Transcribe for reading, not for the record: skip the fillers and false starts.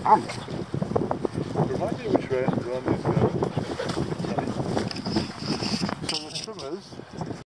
Remind me which way around these go. So the trimmers